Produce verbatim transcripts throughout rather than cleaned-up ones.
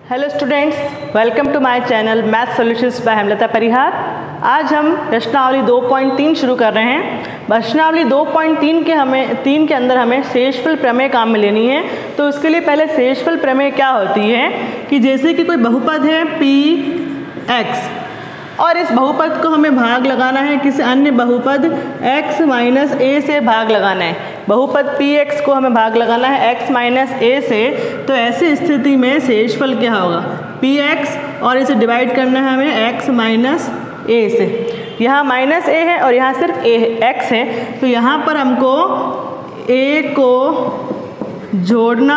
Hello students, welcome to my channel math solutions by Hemlata Parihar. आज हम प्रश्नावली दो पॉइंट तीन शुरू कर रहे हैं। प्रश्नावली दो पॉइंट तीन के हमें तीन के अंदर हमें शेषफल प्रमेय काम में लेनी है। तो उसके लिए पहले शेषफल प्रमेय क्या होती है कि जैसे कि कोई बहुपद है पी एक्स और इस बहुपद को हमें भाग लगाना है किसी अन्य बहुपद x माइनस ए से भाग लगाना है। बहुपद पी एक्स को हमें भाग लगाना है x माइनस ए से। तो ऐसी स्थिति में शेषफल क्या होगा, पी एक्स और इसे डिवाइड करना है हमें x माइनस ए से। यहाँ माइनस ए है और यहाँ सिर्फ ए x है, तो यहाँ पर हमको a को जोड़ना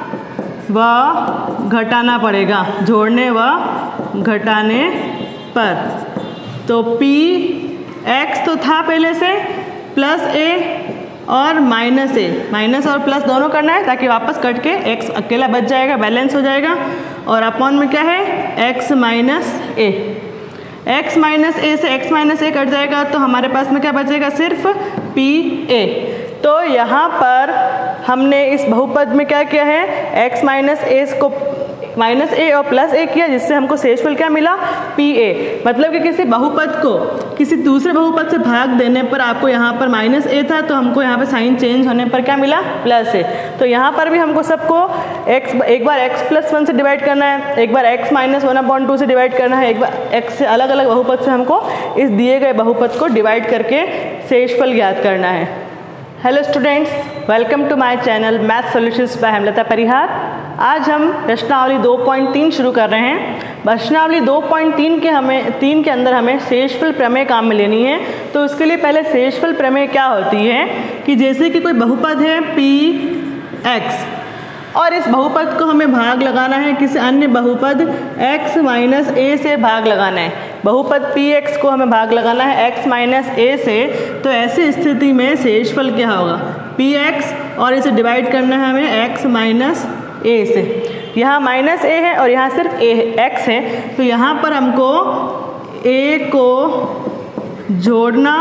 व घटाना पड़ेगा, जोड़ने व घटाने पर। तो पी एक्स तो था पहले से, प्लस ए और माइनस ए, माइनस और प्लस दोनों करना है ताकि वापस कट के एक्स अकेला बच जाएगा, बैलेंस हो जाएगा। और अपॉन में क्या है, x minus a. X minus a से एक्स माइनस ए कट जाएगा तो हमारे पास में क्या बचेगा, सिर्फ पी ए। तो यहाँ पर हमने इस बहुपद में क्या किया है, एक्स माइनस ए को माइनस ए और प्लस ए किया, जिससे हमको शेषफल क्या मिला, पी ए। मतलब कि किसी बहुपद को किसी दूसरे बहुपद से भाग देने पर आपको यहाँ पर माइनस ए था तो हमको यहाँ पर साइन चेंज होने पर क्या मिला, प्लस ए। तो यहाँ पर भी हमको सबको x एक बार x प्लस वन से डिवाइड करना है, एक बार x minus one upon two से डिवाइड करना है, एक बार x से अलग अलग बहुपद से हमको इस दिए गए बहुपद को डिवाइड करके शेषफल ज्ञात करना है। Hello students, welcome to my channel math solutions by Hemlata Parihar. आज हम प्रश्नावली दो पॉइंट तीन शुरू कर रहे हैं। प्रश्नावली दो पॉइंट तीन के हमें तीन के अंदर हमें शेषफल प्रमेय काम में लेनी है। तो उसके लिए पहले शेषफल प्रमेय क्या होती है कि जैसे कि कोई बहुपद है पी एक्स और इस बहुपद को हमें भाग लगाना है किसी अन्य बहुपद x माइनस ए से भाग लगाना है। बहुपद पी एक्स को हमें भाग लगाना है x माइनस ए से। तो ऐसी स्थिति में शेषफल क्या होगा, पी एक्स और इसे डिवाइड करना है हमें x माइनस ए से। यहाँ माइनस ए है और यहाँ सिर्फ ए x है, तो यहाँ पर हमको a को जोड़ना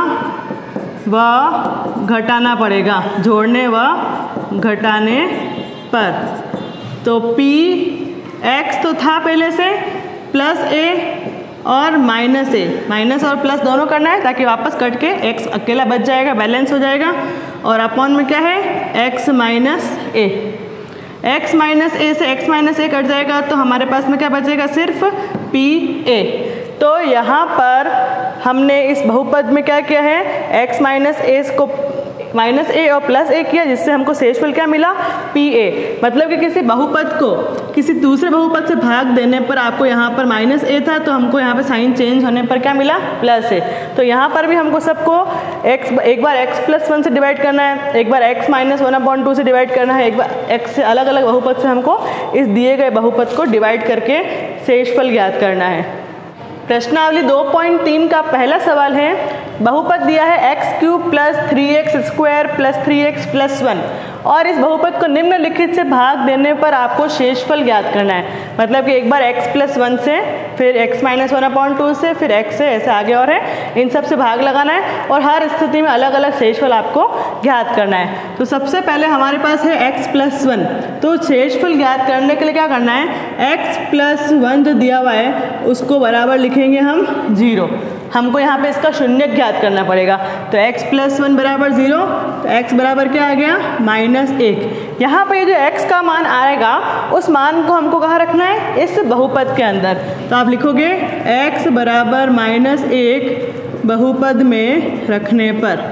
व घटाना पड़ेगा, जोड़ने व घटाने पर। तो p x तो था पहले से, प्लस a और माइनस ए, माइनस और प्लस दोनों करना है ताकि वापस कट के x अकेला बच जाएगा, बैलेंस हो जाएगा। और अपॉन में क्या है, x minus a. x minus a से x माइनस ए कट जाएगा तो हमारे पास में क्या बचेगा, सिर्फ पी ए। तो यहाँ पर हमने इस बहुपद में क्या किया है, x माइनस ए को माइनस ए और प्लस ए किया, जिससे हमको शेषफल क्या मिला, पी ए। मतलब कि किसी बहुपद को किसी दूसरे बहुपद से भाग देने पर आपको यहाँ पर माइनस ए था तो हमको यहाँ पर साइन चेंज होने पर क्या मिला, प्लस ए। तो यहाँ पर भी हमको सबको x एक बार x प्लस वन से डिवाइड करना है, एक बार x minus one upon two से डिवाइड करना है, एक बार x से अलग अलग बहुपद से हमको इस दिए गए बहुपद को डिवाइड करके शेषफल ज्ञात करना है। प्रश्नावली दो पॉइंट तीन का पहला सवाल है, बहुपद दिया है x cube plus three x square plus three x plus one और इस बहुपद को निम्नलिखित से भाग देने पर आपको शेषफल ज्ञात करना है। मतलब कि एक बार x प्लस वन से, फिर x minus one upon two से, फिर x से, ऐसे आगे और है, इन सब से भाग लगाना है और हर स्थिति में अलग अलग शेषफल आपको ज्ञात करना है। तो सबसे पहले हमारे पास है x प्लस वन, तो शेषफल ज्ञात करने के लिए क्या करना है, x प्लस वन जो दिया हुआ है उसको बराबर लिखेंगे हम जीरो। हमको यहाँ पे इसका शून्य ज्ञात करना पड़ेगा। तो x प्लस वन बराबर जीरो, तो x बराबर क्या आ गया, माइनस एक। यहाँ पे जो x का मान आएगा उस मान को हमको कहाँ रखना है, इस बहुपद के अंदर। तो आप लिखोगे x बराबर माइनस एक बहुपद में रखने पर।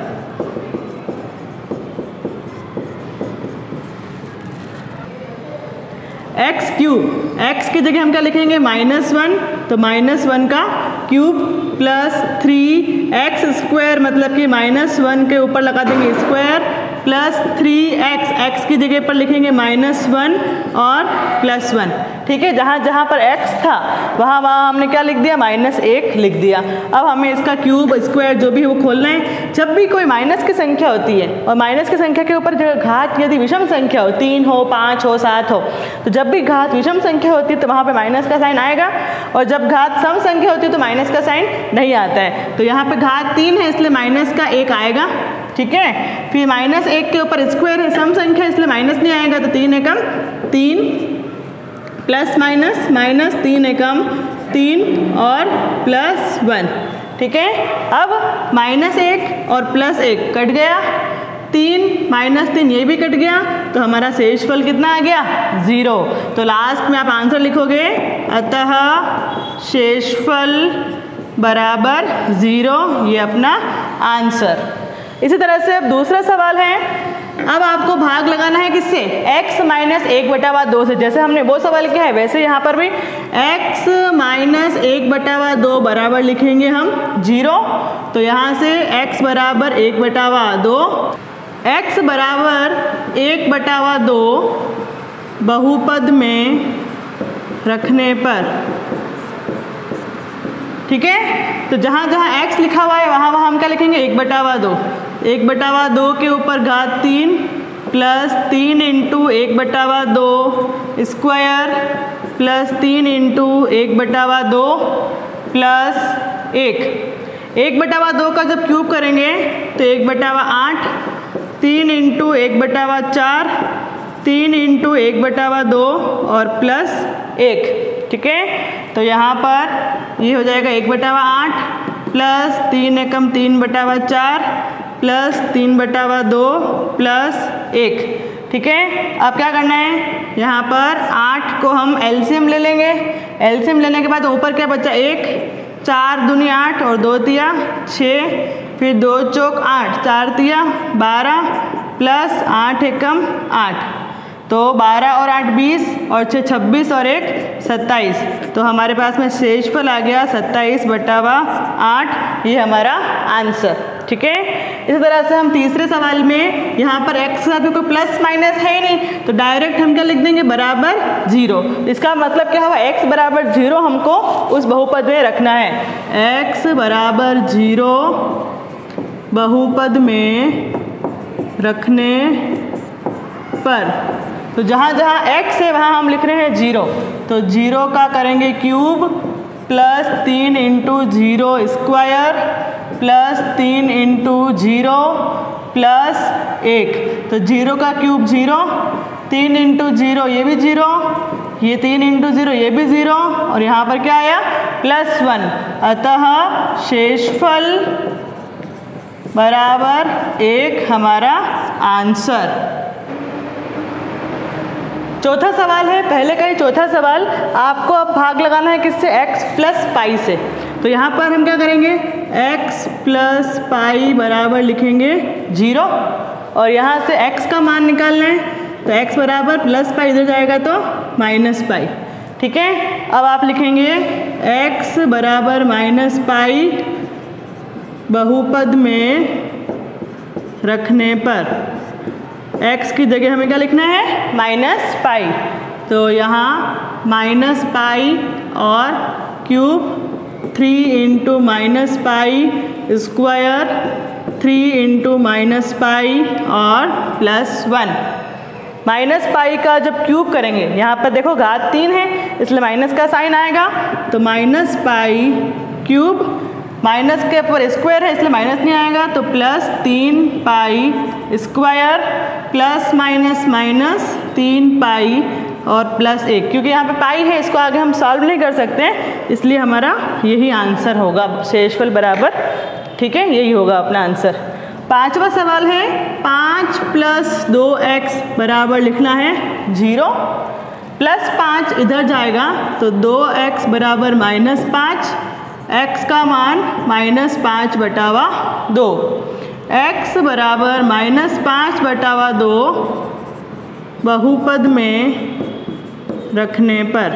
एक्स क्यूब, एक्स की जगह हम क्या लिखेंगे, माइनस वन, तो माइनस वन का cube plus three x square, मतलब कि माइनस वन के ऊपर लगा देंगे square, plus three x, x की जगह पर लिखेंगे माइनस वन और प्लस वन। ठीक है, जहाँ जहाँ पर x था वहाँ वहाँ हमने क्या लिख दिया, माइनस एक लिख दिया। अब हमें इसका क्यूब स्क्वायर जो भी है वो खोलना है। जब भी कोई माइनस की संख्या होती है और माइनस की संख्या के ऊपर जो घात यदि विषम संख्या हो, तीन हो, पाँच हो, सात हो, तो जब भी घात विषम संख्या होती है तो वहाँ पे माइनस का साइन आएगा और जब घात सम संख्या होती है तो माइनस का साइन नहीं आता है। तो यहाँ पे घात तीन है इसलिए माइनस का एक आएगा। ठीक है, फिर माइनस एक के ऊपर स्क्वायर है, सम संख्या इसलिए माइनस नहीं आएगा, तो तीन एकम तीन प्लस माइनस माइनस, तीन एकम तीन और प्लस वन। ठीक है, अब माइनस एक और प्लस एक कट गया, तीन माइनस तीन ये भी कट गया, तो हमारा शेषफल कितना आ गया? ज़ीरो। तो लास्ट में आप आंसर लिखोगे, अतः शेषफल बराबर ज़ीरो, ये अपना आंसर। इसी तरह से अब दूसरा सवाल है, अब आपको भाग लगाना है किससे? x माइनस एक बटावा दो से। जैसे हमने वो सवाल किया है वैसे यहाँ पर भी x माइनस एक बटावा दो बराबर लिखेंगे हम जीरो। तो यहाँ से x बराबर एक बटावा दो, x बराबर एक बटावा दो बहुपद में रखने पर, ठीक है। तो जहाँ जहाँ x लिखा हुआ है वहाँ वहाँ हम क्या लिखेंगे? एक बटावा दो, एक बटावा दो के ऊपर घात तीन प्लस तीन इंटू एक बटावा दो स्क्वायर प्लस तीन इंटू एक बटावा दो प्लस एक। एक बटावा दो का जब क्यूब करेंगे तो एक बटावा आठ, तीन इंटू एक बटावा चार, तीन इंटू एक बटावा दो और प्लस एक। ठीक है, तो यहाँ पर ये हो जाएगा एक बटावा आठ प्लस तीन एकम तीन बटावा चार प्लस तीन बटावा दो प्लस एक। ठीक है, अब क्या करना है? यहाँ पर आठ को हम एलसीएम ले लेंगे, एलसीएम लेने के बाद ऊपर क्या बचा? एक, चार दूनी आठ और दो तिया छः, फिर दो चौक आठ, चार तिया बारह प्लस आठ एकम आठ, तो बारह और आठ बीस और छः छब्बीस और एक सत्ताईस। तो हमारे पास में शेषफल आ गया सत्ताईस बटावा आठ, ये हमारा आंसर। ठीक है, इसी तरह से हम तीसरे सवाल में यहाँ पर x का भी कोई प्लस माइनस है ही नहीं, तो डायरेक्ट हम क्या लिख देंगे? बराबर जीरो। इसका मतलब क्या हुआ? x बराबर जीरो हमको उस बहुपद में रखना है। x बराबर जीरो बहुपद में रखने पर, तो जहाँ जहाँ x है वहाँ हम लिख रहे हैं जीरो, तो जीरो का करेंगे क्यूब प्लस तीन इंटू जीरो स्क्वायर प्लस तीन इंटू जीरो प्लस एक। तो जीरो का क्यूब जीरो, तीन इंटू जीरो ये भी जीरो, ये तीन इंटू जीरो ये भी जीरो, और यहाँ पर क्या आया? Plus one. अतः शेषफल बराबर एक हमारा आंसर। चौथा सवाल है, पहले का ही चौथा सवाल। आपको अब भाग लगाना है किससे? x प्लस पाई से। तो यहाँ पर हम क्या करेंगे? x प्लस पाई बराबर लिखेंगे जीरो, और यहाँ से x का मान निकालना है, तो x बराबर प्लस पाई इधर जाएगा तो माइनस पाई। ठीक है, अब आप लिखेंगे x बराबर माइनस पाई बहुपद में रखने पर, x की जगह हमें क्या लिखना है? Minus pi. तो यहाँ माइनस पाई और cube three into minus pi square three into minus pi और प्लस वन। माइनस पाई का जब क्यूब करेंगे, यहाँ पर देखो घात तीन है इसलिए माइनस का साइन आएगा, तो माइनस पाई क्यूब, माइनस के ऊपर स्क्वायर है इसलिए माइनस नहीं आएगा, तो प्लस तीन pi square plus minus minus तीन पाई और प्लस एक। क्योंकि यहाँ पे पाई है इसको आगे हम सॉल्व नहीं कर सकते हैं, इसलिए हमारा यही आंसर होगा, शेषफल बराबर। ठीक है, यही होगा अपना आंसर। पांचवा सवाल है, पाँच प्लस दो एक्स बराबर लिखना है जीरो, प्लस पाँच इधर जाएगा तो दो एक्स बराबर माइनस पाँच, x का मान माइनस पाँच बटावा दो, x बराबर माइनस पाँच बटावा दो बहुपद में रखने पर,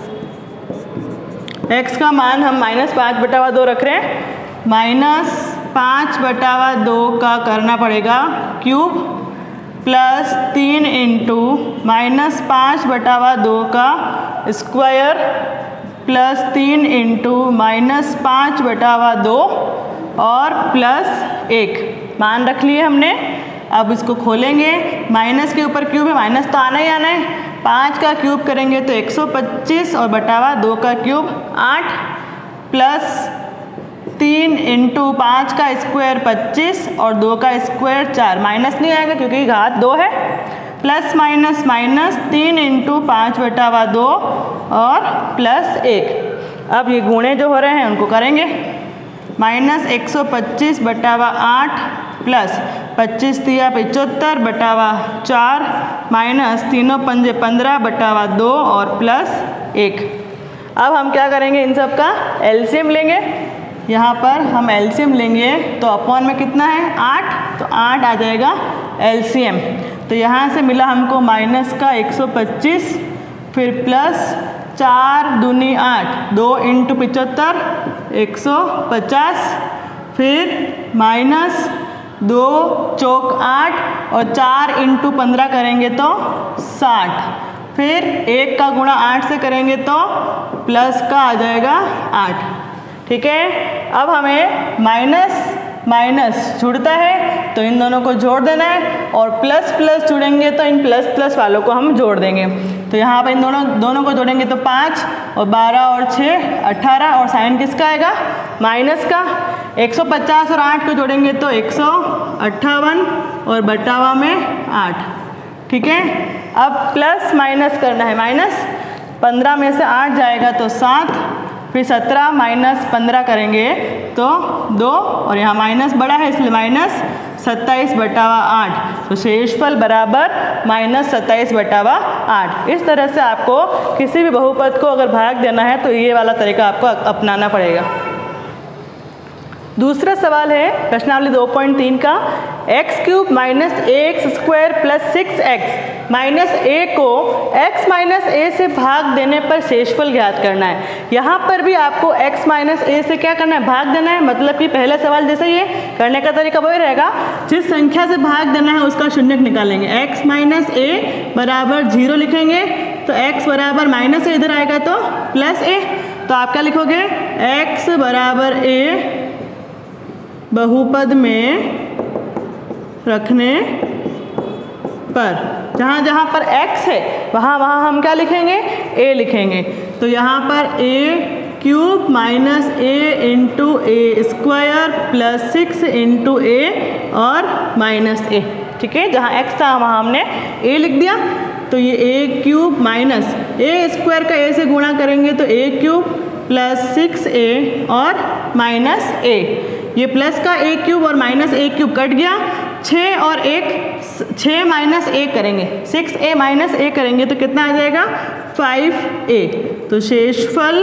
x का मान हम माइनस पाँच बटावा दो रख रहे हैं, माइनस पाँच बटावा दो का करना पड़ेगा क्यूब प्लस तीन इंटू माइनस पाँच बटावा दो का स्क्वायर प्लस तीन इंटू माइनस पाँच बटावा दो और प्लस एक। मान रख लिए हमने। अब इसको खोलेंगे, माइनस के ऊपर क्यूब है, माइनस तो आना ही आना है। पाँच का क्यूब करेंगे तो एक सौ पच्चीस और बटावा दो का क्यूब आठ प्लस तीन इंटू पाँच का स्क्वायर पच्चीस और दो का स्क्वायर चार। माइनस नहीं आएगा क्योंकि घात दो है, प्लस माइनस माइनस तीन इंटू पाँच बटावा दो और प्लस एक। अब ये गुणे जो हो रहे हैं उनको करेंगे। माइनस एक सौ पच्चीस बटावा आठ प्लस पच्चीस तिया पचहत्तर बटावा चार माइनस तीनों पंजे पंद्रह बटावा दो और प्लस एक। अब हम क्या करेंगे, इन सब का एलसीएम लेंगे। यहाँ पर हम एलसीएम लेंगे तो अपॉन में कितना है आठ, तो आठ आ जाएगा एलसीएम। तो यहाँ से मिला हमको माइनस का एक सौ पच्चीस, फिर प्लस चार दूनी आठ, दो इंटू पचहत्तर एक सौ पचास, फिर माइनस दो चौक आठ और चार इंटू पंद्रह करेंगे तो साठ, फिर एक का गुणा आठ से करेंगे तो प्लस का आ जाएगा आठ। ठीक है, अब हमें माइनस माइनस जुड़ता है तो इन दोनों को जोड़ देना है, और प्लस प्लस जुड़ेंगे तो इन प्लस प्लस वालों को हम जोड़ देंगे। तो यहाँ पर इन दोनों दोनों को जोड़ेंगे तो पाँच और बारह और छः अट्ठारह, और साइन किसका आएगा माइनस का। एक सौ पचास और आठ को जोड़ेंगे तो एक सौ अट्ठावन और बटावा में आठ। ठीक है, अब प्लस माइनस करना है। माइनस पंद्रह में से आठ जाएगा तो सात, फिर सत्रह माइनस पंद्रह करेंगे तो दो, और यहाँ माइनस बड़ा है इसलिए माइनस सत्ताईस बटावा आठ। तो शेषफल बराबर माइनस सत्ताईस बटावा आठ। इस तरह से आपको किसी भी बहुपद को अगर भाग देना है तो ये वाला तरीका आपको अपनाना पड़ेगा। दूसरा सवाल है प्रश्नावली दो पॉइंट तीन का, x cube minus a x square plus six x minus a को x माइनस ए से भाग देने पर शेषफल ज्ञात करना है। यहाँ पर भी आपको x माइनस ए से क्या करना है, भाग देना है। मतलब कि पहले सवाल जैसे ये करने का तरीका वही रहेगा, जिस संख्या से भाग देना है उसका शून्यक निकालेंगे। x माइनस ए बराबर जीरो लिखेंगे तो x बराबर माइनस ए इधर आएगा तो प्लस ए। तो आप क्या लिखोगे, x बराबर ए बहुपद में रखने पर, जहाँ जहाँ पर x है वहाँ वहाँ हम क्या लिखेंगे, a लिखेंगे। तो यहाँ पर a cube minus a into a square plus six into a और माइनस ए। ठीक है, जहाँ x था वहाँ हमने a लिख दिया। तो ये a cube minus a square का a से गुणा करेंगे तो a cube plus six a और माइनस ए। ये प्लस का ए क्यूब और माइनस ए क्यूब कट गया, छः और एक छः माइनस ए करेंगे, सिक्स ए माइनस ए करेंगे तो कितना आ जाएगा, फाइव ए। तो शेषफल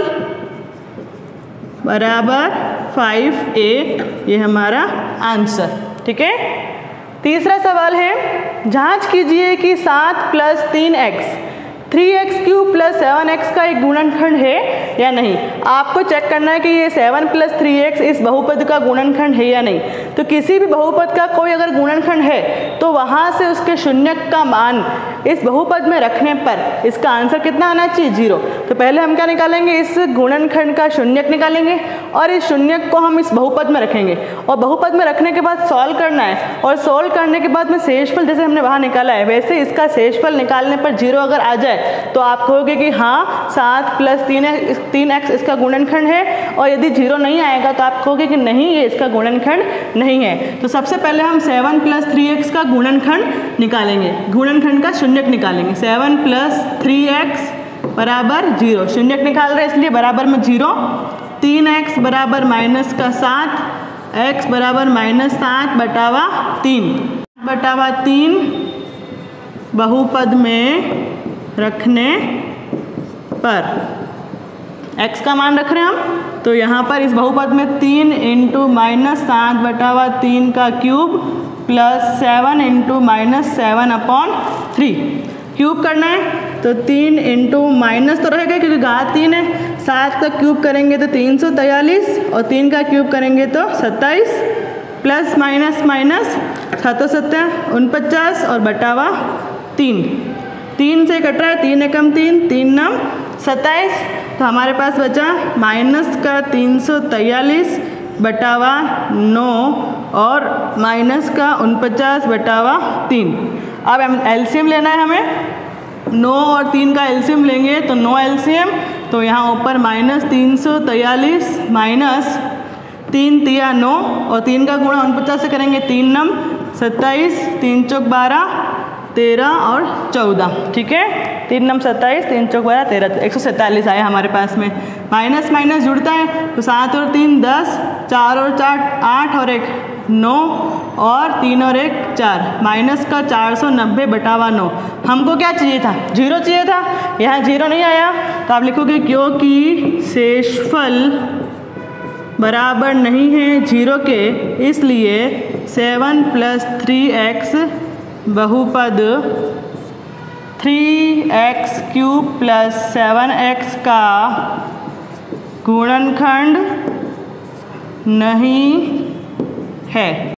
बराबर फाइव ए, ये हमारा आंसर। ठीक है, तीसरा सवाल है, जांच कीजिए कि सात प्लस तीन x three x cube plus seven x का एक गुणनखंड है या नहीं। आपको चेक करना है कि ये सेवन प्लस थ्री एक्स इस बहुपद का गुणनखंड है या नहीं। तो किसी भी बहुपद का कोई अगर गुणनखंड है तो वहाँ से उसके शून्यक का मान इस बहुपद में रखने पर इसका आंसर कितना आना चाहिए, जीरो। तो पहले हम क्या निकालेंगे, इस गुणनखंड का शून्यक निकालेंगे और इस शून्यक को हम इस बहुपद में रखेंगे, और बहुपद में रखने के बाद सॉल्व करना है, और सॉल्व करने के बाद में शेषफल जैसे हमने वहाँ निकाला है वैसे इसका शेषफल निकालने पर जीरो अगर आ जाए तो आप कहोगे कि हाँ सात प्लस तीन तीन एक्स इसका गुणनखंड है, और यदि जीरो नहीं आएगा तो आप कहोगे कि नहीं ये इसका गुणनखंड नहीं है। तो सबसे पहले हम सेवन प्लस थ्री एक्स का गुणनखंड निकालेंगे, गुणनखंड का शून्यक निकालेंगे। सेवन प्लस थ्री एक्स बराबर जीरो, शून्यक निकाल रहे हैं इसलिए बराबर में जीरो। तीन एक्स बराबर माइनस का सात, एक्स बराबर माइनस सात बटावा तीन बटावा तीन बहुपद में रखने पर x का मान रख रहे हैं हम। तो यहाँ पर इस बहुपद में तीन इंटू माइनस सात बटावा तीन का cube plus seven into minus seven upon three cube करना है। तो तीन इंटू माइनस तो रहेगा क्योंकि घात तीन है, सात का क्यूब करेंगे तो तीन सौ तैंतालीस और तीन का क्यूब करेंगे तो सत्ताईस, प्लस माइनस माइनस सातों सत्तर उनपचास और बटावा तीन, तीन से कट रहा है, तीन एकम तीन, तीन नम सत्ताईस। तो हमारे पास बचा माइनस का तीन सौ तैंतालीस बटावा नौ और माइनस का उनपचास बटावा तीन। अब एलसीएम लेना है हमें, नौ और तीन का एलसीएम लेंगे तो नौ एलसीएम। तो यहाँ ऊपर माइनस तीन सौ तैंतालीस माइनस तीन तिया नौ और तीन का गुणा उनपचास से करेंगे, तीन नम सत्ताईस, तीन चौक बारह तेरह और चौदह, ठीक है। तीन नम सत्ताईस, तीन चौक बारह, तेरह, एक सौ सैंतालीस आया हमारे पास में। माइनस माइनस जुड़ता है तो सात और तीन दस, चार और चार आठ और एक नौ और तीन और एक चार, माइनस का चार सौ नब्बे बटावा नौ। हमको क्या चाहिए था? जीरो चाहिए था। यहाँ जीरो नहीं आया तो आप लिखोगे क्योंकि शेषफल बराबर नहीं है जीरो के, इसलिए सेवन प्लस थ्री एक्स बहुपद three x cube plus seven x का गुणनखंड नहीं है।